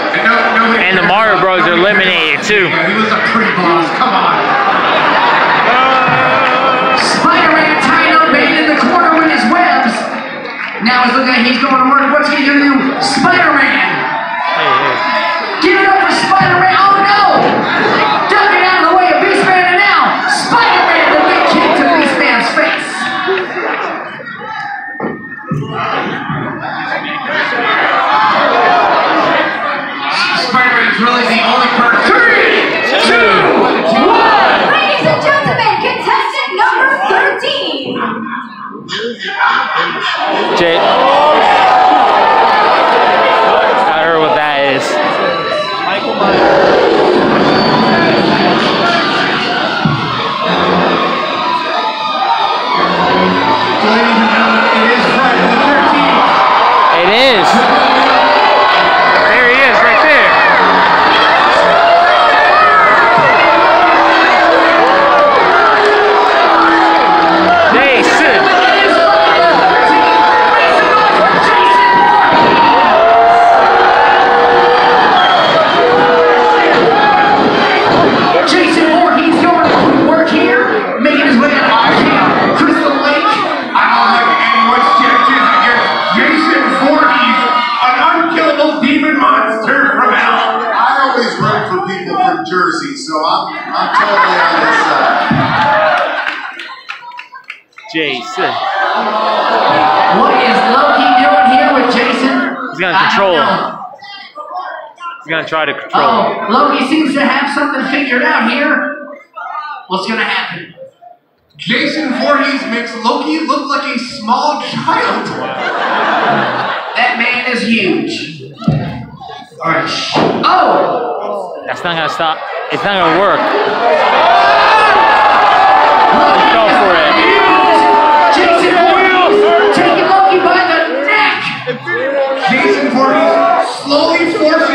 And the Mario Bros are eliminated too. He was a pre-boss. Come on. Spider-Man tied up in the corner with his webs. Now he's looking like he's going to work. What's he going to do? Spider-Man. Give it up for Spider-Man. Oh no! Ducking out of the way of Beastman, and now Spider-Man, the big kick to Beastman's face. Spider-Man's really the only person. 3, 2, 1. Ladies and gentlemen, contestant number 13. Jay. I heard what that is. Michael Myers. Ladies and gentlemen, it is Friday the 13th. It is. There he is, right there. Jason. Jason Moore, he's going to work here, making his way out of camp, Crystal Lake. I don't think anyone's chances against Jason Voorhees, an unkillable demon monster from hell. I always root for people from Jersey, so I'm totally on this side. Jason. What is Loki doing here with Jason? He's gonna control him. He's gonna try to control him. Oh, Loki seems to have something figured out here. What's gonna happen? Jason Voorhees makes Loki look like a small child. That man is huge. All right. Oh! That's not gonna stop. It's not gonna work. Loki Go for it. Jason Voorhees taking Loki by the neck. Jason Voorhees slowly forces